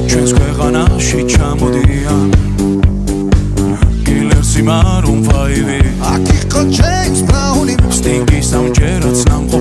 ჩვენს ქვეყანაში ჩამოდიან კილერსი მარუნ 5 აქ იყო ჯეიმს ბრაუნი სტინგის ამჯერად ნამყო